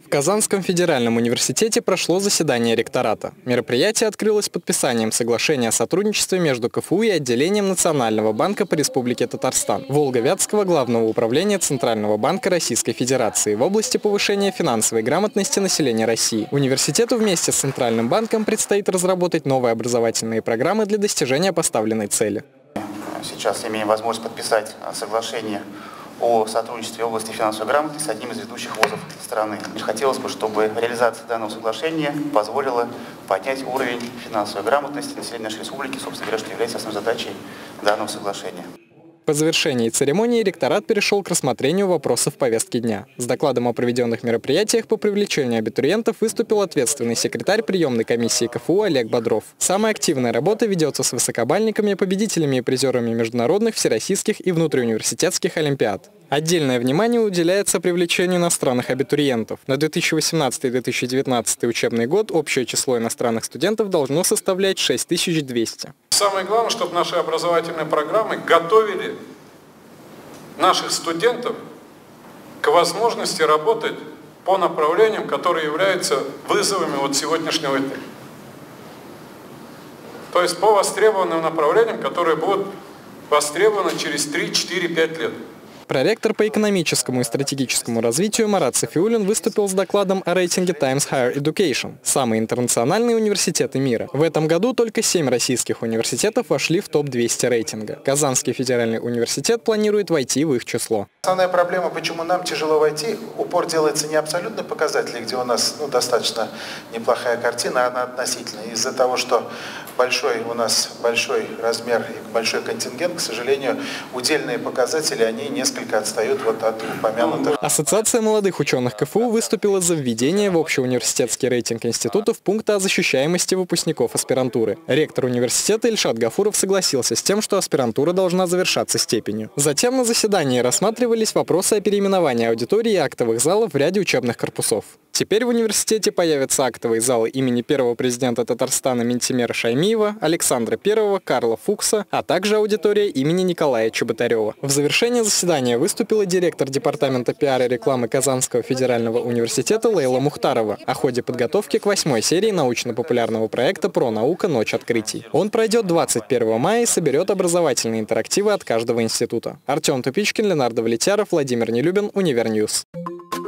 В Казанском федеральном университете прошло заседание ректората. Мероприятие открылось подписанием соглашения о сотрудничестве между КФУ и отделением Национального банка по Республике Татарстан, Волго-Вятского главного управления Центрального банка Российской Федерации в области повышения финансовой грамотности населения России. Университету вместе с Центральным банком предстоит разработать новые образовательные программы для достижения поставленной цели. Сейчас имеем возможность подписать соглашение о сотрудничестве в области финансовой грамотности с одним из ведущих вузов страны. Хотелось бы, чтобы реализация данного соглашения позволила поднять уровень финансовой грамотности населения нашей республики, собственно говоря, что является основной задачей данного соглашения. По завершении церемонии ректорат перешел к рассмотрению вопросов повестки дня. С докладом о проведенных мероприятиях по привлечению абитуриентов выступил ответственный секретарь приемной комиссии КФУ Олег Бодров. Самая активная работа ведется с высокобальниками, победителями и призерами международных, всероссийских и внутриуниверситетских олимпиад. Отдельное внимание уделяется привлечению иностранных абитуриентов. На 2018-2019 учебный год общее число иностранных студентов должно составлять 6200. Самое главное, чтобы наши образовательные программы готовили наших студентов к возможности работать по направлениям, которые являются вызовами сегодняшнего дня. То есть по востребованным направлениям, которые будут востребованы через 3, 4, 5 лет. Проректор по экономическому и стратегическому развитию Марат Сафиуллин выступил с докладом о рейтинге Times Higher Education – самые интернациональные университеты мира. В этом году только 7 российских университетов вошли в топ-200 рейтинга. Казанский федеральный университет планирует войти в их число. Основная проблема, почему нам тяжело войти, упор делается не абсолютно показатели, где у нас достаточно неплохая картина, а она относительная. Из-за того, что у нас большой размер и большой контингент, к сожалению, удельные показатели, они несколько отстают от упомянутых. Ассоциация молодых ученых КФУ выступила за введение в общеуниверситетский рейтинг институтов пункта о защищаемости выпускников аспирантуры. Ректор университета Ильшат Гафуров согласился с тем, что аспирантура должна завершаться степенью. Затем на заседании рассматривались вопросы о переименовании аудитории и актовых залов в ряде учебных корпусов. Теперь в университете появятся актовые залы имени первого президента Татарстана Минтимера Шаймиева, Александра I, Карла Фукса, а также аудитория имени Николая Чеботарева. В завершение заседания выступила директор департамента пиар и рекламы Казанского федерального университета Лейла Мухтарова о ходе подготовки к 8-й серии научно-популярного проекта «Про наука. Ночь открытий». Он пройдет 21 мая и соберет образовательные интерактивы от каждого института. Артем Тупичкин, Ленардо Влетяров, Владимир Нелюбин, Универньюз.